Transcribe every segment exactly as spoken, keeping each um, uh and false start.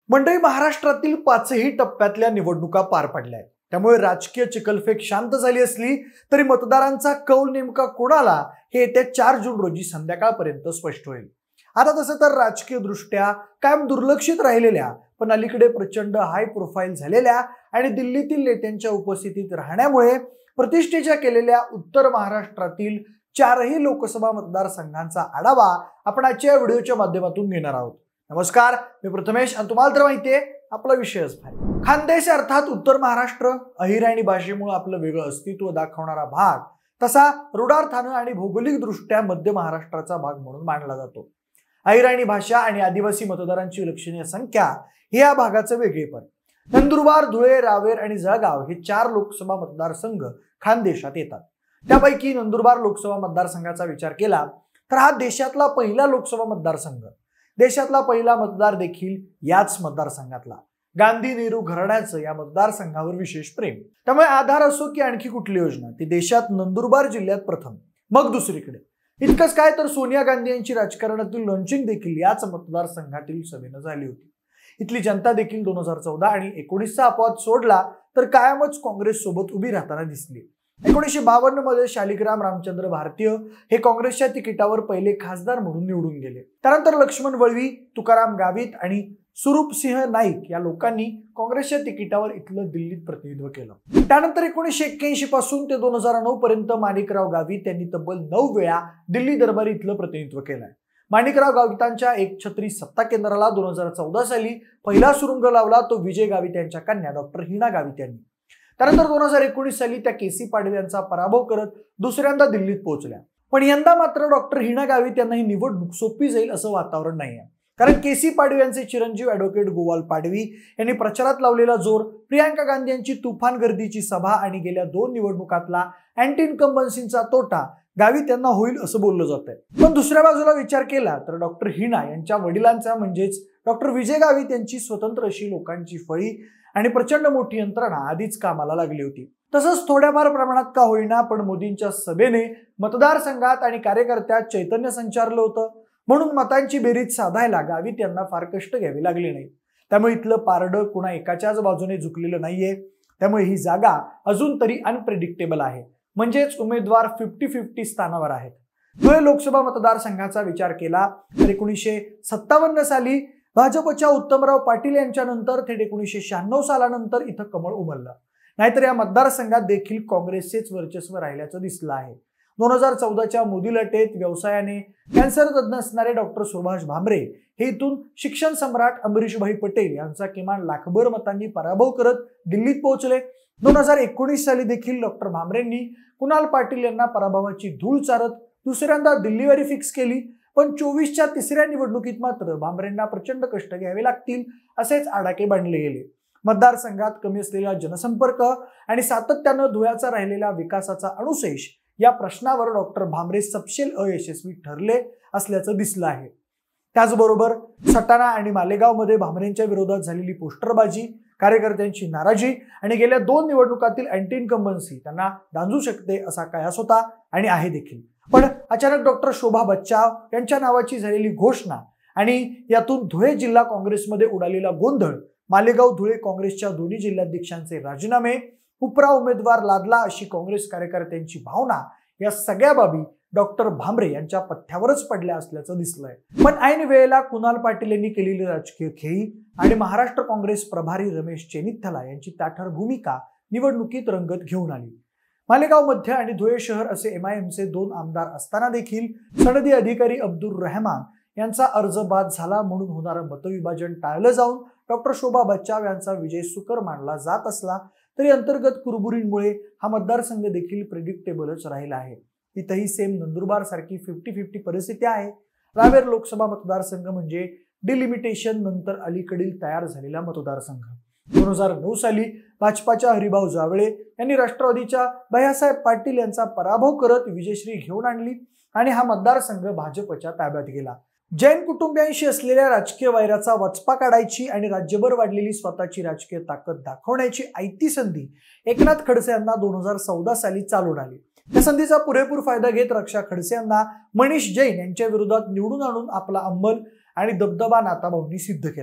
मंडळी, महाराष्ट्रातील पाचही टप्प्यातल्या निवडणुका पार पडल्या आहेत. त्यामुळे राजकीय चिखलफेक शांत झाली असली तरी मतदारांचा कौल नेमका कोणाला हे येत्या चार जून रोजी संध्याकाळपर्यंत स्पष्ट होईल. आता तसं तर राजकीय दृष्ट्या कायम दुर्लक्षित राहिलेल्या पण अलीकडे प्रचंड हाय प्रोफाईल झालेल्या आणि दिल्लीतील नेत्यांच्या उपस्थितीत राहण्यामुळे प्रतिष्ठेच्या केलेल्या उत्तर महाराष्ट्रातील चारही लोकसभा मतदारसंघांचा आढावा आपण आजच्या व्हिडिओच्या माध्यमातून घेणार आहोत. नमस्कार, मी प्रथमेश आणि तुम्हाला तर माहितीये आपला विषयच भारी. खानदेश अर्थात उत्तर महाराष्ट्र अहिराणी भाषेमुळे आपलं वेगळं अस्तित्व दाखवणारा भाग, तसा रुडार्थानं आणि भौगोलिक दृष्ट्या मध्य महाराष्ट्राचा भाग म्हणून मानला जातो. अहिराणी भाषा आणि आदिवासी मतदारांची लक्षणीय संख्या हे या भागाचं वेगळेपण. नंदुरबार, धुळे, रावेर आणि जळगाव हे चार लोकसभा मतदारसंघ खानदेशात येतात. त्यापैकी नंदुरबार लोकसभा मतदारसंघाचा विचार केला तर हा देशातला पहिला लोकसभा मतदारसंघ, देशातला पहिला मतदार देखील याच मतदारसंघातला. गांधी नेहरू घराण्याचं या मतदारसंघावर विशेष प्रेम. त्यामुळे आधार असो की आणखी कुठली योजना, ती देशात नंदुरबार जिल्ह्यात प्रथम, मग दुसरीकडे. इतकंच काय तर सोनिया गांधी यांची राजकारणातील लॉन्चिंग देखील याच मतदारसंघातील सभेनं झाली होती. इथली जनता देखील दोन हजार चौदा आणि एकोणीसचा अपवाद सोडला तर कायमच काँग्रेस सोबत उभी राहताना दिसली. एकोणीसशे बावन्न मध्ये शालिग्राम रामचंद्र भारतीय हे काँग्रेसच्या तिकिटावर पहिले खासदार म्हणून निवडून गेले. त्यानंतर लक्ष्मण वळवी, तुकाराम गावित आणि सुरूपसिंह नाईक या लोकांनी काँग्रेसच्या तिकिटावर इथलं दिल्लीत प्रतिनिधित्व केलं. त्यानंतर एकोणीसशे एक्क्याऐंशी पासून ते दोन हजार नऊ पर्यंत माणिकराव गावित यांनी तब्बल नऊ वेळा दिल्ली दरबारी इथलं प्रतिनिधित्व केलंय. माणिकराव गावितांच्या एक छत्री सत्ता केंद्राला दोन हजार चौदा साली पहिला सुरुंग लावला तो विजय गावित यांच्या कन्या डॉक्टर हिना गावित यांनी. त्यानंतर दोन हजार एकोणीस साली त्या केसी पाडवे यांचा पराभव करत दुसऱ्यांदा दिल्लीत पोहोचल्या. पण यंदा मात्र डॉक्टर हिना गावित यांना ही निवडणूक सोपी जाईल असं वातावरण नाहीये. कारण केसी पाडवे यांचे चिरंजीव ॲडव्होकेट गोवाल पाडवी यांनी प्रचारात लावलेला जोर, प्रियांका गांधी यांची तुफान गर्दीची सभा आणि गेल्या दोन निवडणुकातला अँटी इन्कम्बन्सींचा तोटा गावित यांना होईल असं बोललं जात आहे. पण दुसऱ्या बाजूला विचार केला तर डॉक्टर हिना यांच्या वडिलांचा म्हणजेच डॉक्टर विजय गावित यांची स्वतंत्र अशी लोकांची फळी आणि प्रचंड मोठी यंत्रणा आधीच कामाला लागली होती. तसंच थोड्याफार प्रमाणात का होईना पण मोदींच्या सभेने मतदारसंघात आणि कार्यकर्त्यात चैतन्य संचारलं होतं. म्हणून मतांची बेरीज साधायला गावित यांना फार कष्ट घ्यावे लागले नाही. त्यामुळे इथलं पारडं कुणा एकाच्याच बाजूने झुकलेलं नाहीये. त्यामुळे ही जागा अजून तरी अनप्रेडिक्टेबल आहे. म्हणजेच उमेदवार फिफ्टी फिफ्टी स्थानावर आहेत. धुळे लोकसभा मतदारसंघाचा विचार केला तर एकोणीसशे सत्तावन्न साली भाजपच्या उत्तमराव पाटील यांच्या नंतर थेट एकोणीसशे शहाण्णव सालानंतर इथं कमळ उमललं. नाहीतर या मतदारसंघात देखील काँग्रेसचेच वर्चस्व राहिल्याचं दिसलं आहे. दोन हजार चौदाच्या मोदी लटेत व्यवसायाने कॅन्सर तज्ज्ञ असणारे डॉक्टर सुभाष भामरे हे इथून शिक्षण सम्राट अमरीशभाई पटेल यांचा किमान लाखभर मतांनी पराभव करत दिल्लीत पोहोचले. दोन हजार एकोणीस साली देखील डॉक्टर भामरेंनी कुणाल पाटील यांना पराभवाची धूळ चारत दुसऱ्यांदा दिल्लीवारी फिक्स केली. पण चोवीसच्या तिसऱ्या निवडणुकीत मात्र भामरेंना प्रचंड कष्ट घ्यावे लागतील असेच आडाके बांधले गेले. मतदारसंघात कमी असलेला जनसंपर्क आणि सातत्यानं धुळ्याचा राहिलेला विकासाचा अनुशेष या प्रश्नावर डॉक्टर भामरे सपशेल अयशस्वी ठरले असल्याचं दिसलं आहे. त्याचबरोबर सटाणा आणि मालेगावमध्ये भामरेंच्या विरोधात झालेली पोस्टरबाजी, कार्यकर्त्यांची नाराजी आणि गेल्या दोन निवडणुकातील अँटी इन्कम्बन्सी त्यांना दांजू शकते असा कयास होता आणि आहे देखील. पण अचानक डॉक्टर शोभा बच्चाव यांच्या नावाची झालेली घोषणा आणि यातून धुळे जिल्हा काँग्रेसमध्ये उडालेला गोंधळ, मालेगाव धुळे काँग्रेसच्या दोन्ही जिल्हाध्यक्षांचे राजीनामे, उपरा उमेदवार लादला अशी काँग्रेस कार्यकर्त्यांची भावना, या सगळ्या बाबी डॉक्टर भामरे यांच्या पथ्यावरच पडल्या असल्याचं दिसलंय. पण ऐन वेळेला कुणाल पाटील यांनी केलेली राजकीय खेळी आणि महाराष्ट्र काँग्रेस प्रभारी रमेश चेन्निथला यांची ताठर भूमिका निवडणुकीत रंगत घेऊन आली. मालेगाव मध्य आणि धुळे शहर असे एम आय एमचे दोन आमदार असताना देखील सनदी अधिकारी अब्दुल रहमान यांचा अर्ज बाद झाला म्हणून होणारं मतविभाजन टाळलं जाऊन डॉक्टर शोभा बच्चाव यांचा विजय सुकर मानला जात असला तरी अंतर्गत कुरबुरींमुळे हा मतदारसंघ देखील प्रेडिक्टेबलच राहिला आहे. इथंही सेम नंदुरबार सारखी फिफ्टी फिफ्टी परिस्थिती आहे. रावेर लोकसभा मतदारसंघ म्हणजे डिलिमिटेशन नंतर अलीकडील तयार झालेला मतदारसंघ. दोन हजार नऊ साली भाजपाच्या हरिभाऊ जावळे यांनी राष्ट्रवादीच्या भैयासाहेब पाटील यांचा पराभव करत विजयश्री घेऊन आणली आणि हा मतदारसंघ भाजपच्या ताब्यात गेला. जैन कुटुंबियांशी असलेल्या राजकीय वैराचा वचपा काढायची आणि राज्यभर वाढलेली स्वतःची राजकीय ताकद दाखवण्याची आयती संधी एकनाथ खडसे यांना दोन हजार चौदा साली चालून आली. या संधीचा पुरेपूर फायदा घेत रक्षा खडसे यांना मनीष जैन यांच्या विरोधात निवडून आणून आपला अंमल आणि दबदबा नाताभाऊंनी सिद्ध केला.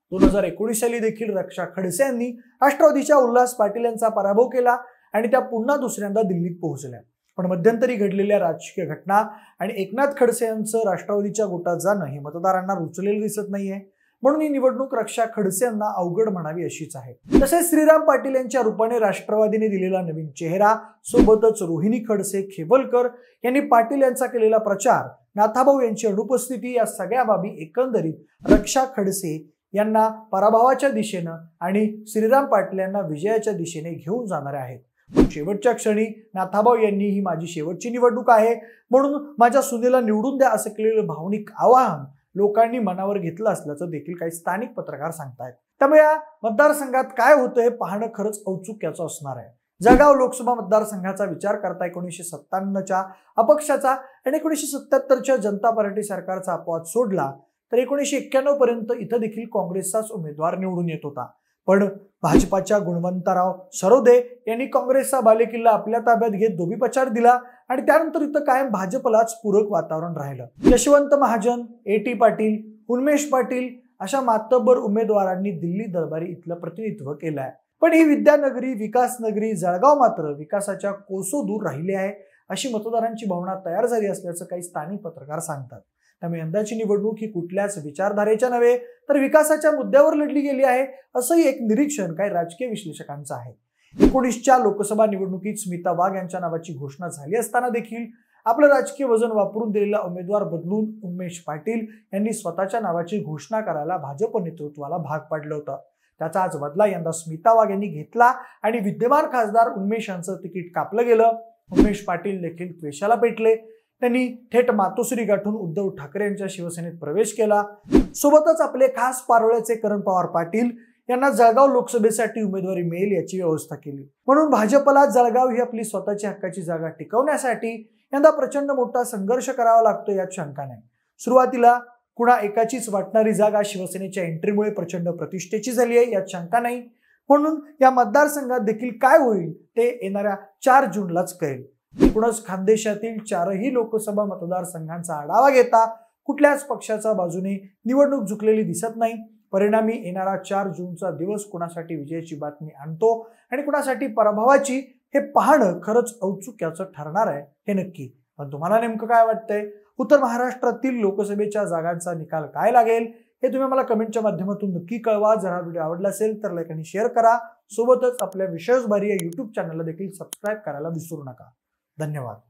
दोन हजार एकोणीस साली देखील रक्षा खडसे यांनी राष्ट्रवादीच्या उल्हास पाटील यांचा पराभव केला आणि त्या पुन्हा दुसऱ्यांदा दिल्लीत पोहोचल्या. पण मध्यंतरी घडलेल्या राजकीय घटना आणि एकनाथ खडसे यांचं राष्ट्रवादीच्या गोटात जाणं हे मतदारांना रुचलेलं दिसत नाहीये. म्हणून ही निवडणूक रक्षा खडसे यांना अवघड म्हणावी अशीच आहे. तसेच श्रीराम पाटील यांच्या रूपाने राष्ट्रवादीने दिलेला नवीन चेहरा, सोबतच रोहिणी खडसे खेवलकर यांनी पाटील यांचा केलेला प्रचार, नाथाभाऊ यांची अनुपस्थिती, या सगळ्या बाबी एकंदरीत रक्षा खडसे यांना पराभवाच्या दिशेनं आणि श्रीराम पाटील यांना विजयाच्या दिशेने घेऊन जाणारे आहेत. पण शेवटच्या क्षणी नाथाभाऊ यांनी ही माझी शेवटची निवडणूक आहे म्हणून माझ्या सुनेला निवडून द्या असं केलेलं भावनिक आवाहन लोकांनी मनावर घेतलं असल्याचं देखील काही स्थानिक पत्रकार सांगतायत. त्यामुळे या मतदारसंघात काय होतं हे पाहणं खरंच औत्सुक्याचं असणार आहे. जळगाव लोकसभा मतदारसंघाचा विचार करता एकोणीसशे सत्त्याण्णवच्या अपक्षाचा आणि एकोणीसशे सत्याहत्तरच्या जनता पार्टी सरकारचा अपवाद सोडला तर एकोणीसशे एक्क्याण्णव पर्यंत इथं देखील काँग्रेसचाच उमेदवार निवडून येत होता. पण भाजपाच्या गुणवंतराव सरोदे यांनी काँग्रेसचा बालेकिल्ला आपल्या ताब्यात घेत धोबीपछाड दिला आणि त्यानंतर इथं कायम भाजपलाच पूरक वातावरण राहिलं. यशवंत महाजन, ए टी पाटील, उन्मेष पाटील अशा मातब्बर उमेदवारांनी दिल्ली दरबारी इथलं प्रतिनिधित्व केलं आहे. पण ही विद्यानगरी, विकास नगरी जळगाव मात्र विकासाच्या कोसो दूर राहिली आहे अशी मतदारांची भावना तयार झाली असल्याचं काही स्थानिक पत्रकार सांगतात. त्यामुळे यंदाची निवडणूक ही कुठल्याच विचारधारेच्या नव्हे तर विकासाच्या मुद्द्यावर लढली गेली आहे असंही एक निरीक्षण काही राजकीय विश्लेषकांचं आहे. एकोणीसच्या लोकसभा निवडणुकीत स्मिता वाघ यांच्या नावाची घोषणा झाली असताना देखील आपलं राजकीय वजन वापरून दिलेला उमेदवार बदलून उन्मेष पाटील यांनी स्वतःच्या नावाची घोषणा करायला भाजप नेतृत्वाला भाग पाडलं होतं. त्याचा आज बदला यंदा स्मिता वाघ यांनी घेतला आणि विद्यमान खासदार उन्मेष यांचं तिकीट कापलं गेलं. उन्मेष पाटील देखील द्वेषाला पेटले. त्यांनी थेट मातोश्री गाठून उद्धव ठाकरे यांच्या शिवसेनेत प्रवेश केला. सोबतच आपले खास पारोळ्याचे करण पवार पाटील यांना जळगाव लोकसभेसाठी उमेदवारी मिळेल याची व्यवस्था केली. म्हणून भाजपला जळगाव ही आपली स्वतःची हक्काची जागा टिकवण्यासाठी यंदा प्रचंड मोठा संघर्ष करावा लागतो यात शंका नाही. सुरुवातीला कुणा एकाचीच वाटणारी जागा शिवसेनेच्या एंट्रीमुळे प्रचंड प्रतिष्ठेची झाली आहे यात शंका नाही. म्हणून या मतदारसंघात देखील काय होईल ते येणाऱ्या चार जूनलाच कळेल. एकूणच खानदेशातील चारही लोकसभा मतदारसंघांचा आढावा घेता कुठल्याच पक्षाच्या बाजूने निवडणूक झुकलेली दिसत नाही. परिणामी येणारा चार जूनचा दिवस कुणासाठी विजयाची बातमी आणतो आणि कुणासाठी पराभवाची हे पाहणं खरंच औत्सुक्याचं ठरणार आहे हे नक्की. पण तुम्हाला नेमकं काय वाटतंय? उत्तर महाराष्ट्रातील लोकसभेच्या जागांचा निकाल काय लागेल हे तुम्ही मला कमेंटच्या माध्यमातून नक्की कळवा. जर हा व्हिडिओ आवडला असेल तर लाईक आणि शेअर करा. सोबतच आपल्या विशेष भारी या युट्यूब चॅनलला देखील सबस्क्राईब करायला विसरू नका. धन्यवाद.